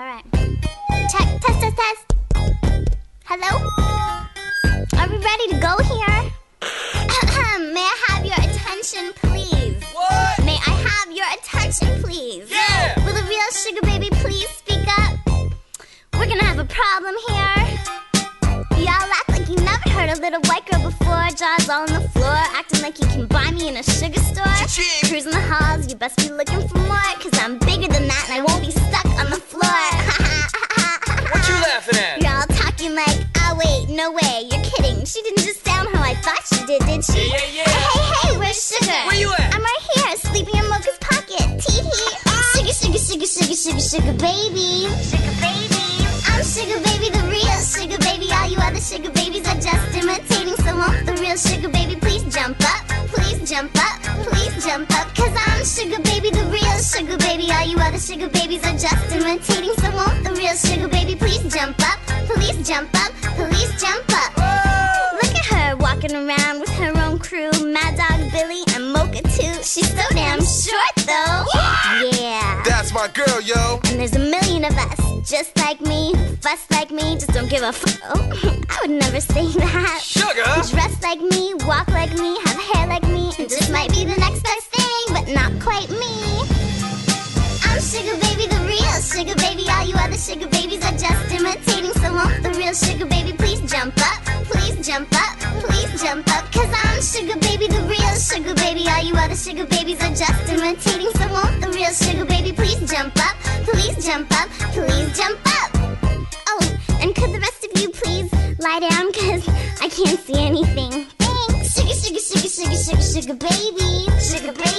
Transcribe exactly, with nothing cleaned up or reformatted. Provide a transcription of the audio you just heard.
Alright. Check, test, test, test. Hello? Are we ready to go here? May I have your attention, please? What? May I have your attention, please? Yeah! Will the real sugar baby please speak up? We're gonna have a problem here. Y'all act like you never heard a little white girl before. Jaws all on the floor, acting like you can buy me in a sugar store. Cha-ching! Cruising the halls, you best be looking for more, cause I'm bigger than that and I won't be stuck on the floor. What you laughing at? You're all talking like, oh wait, no way, you're kidding. She didn't just sound how I thought she did, did she? Yeah, yeah, yeah. Hey, hey, hey, where's Sugar? Where you at? I'm right here, sleeping in Mocha's pocket. Tee-hee. Sugar, sugar, sugar, sugar, sugar, sugar baby. Sugar baby. I'm Sugar Baby, the real Sugar Baby. All you other sugar babies are just imitating. So won't the real Sugar Baby please jump up? Please jump up, please jump up. Cause I'm Sugar Baby, the real Sugar Baby. All you other sugar babies are just imitating. So won't the real Sugar Baby please jump up? Please jump up, please jump up. Whoa! Look at her walking around with her own crew. Mad Dog Billy and Mocha too. She's so damn short though. Yeah. That's my girl, yo. And there's a million of us, just like me, who fuss like me, just don't give a f***. Oh, I would never say that. Sugar! Dress like me, walk like me, have hair like me, and just might be the next best thing, but not quite me. I'm Sugar Baby, the real Sugar Baby. All you other sugar babies are just imitating. So won't the real Sugar Baby please jump up? Please jump up, please jump up. Cause I'm Sugar Baby, the real Sugar Baby. All you other sugar babies are just imitating. So won't the real Sugar Baby please jump up? Please jump up, please jump up. Oh, and could the rest of you please lie down, cause I can't see anything. Thanks. Sugar, sugar, sugar, sugar, sugar, sugar baby. Sugar baby.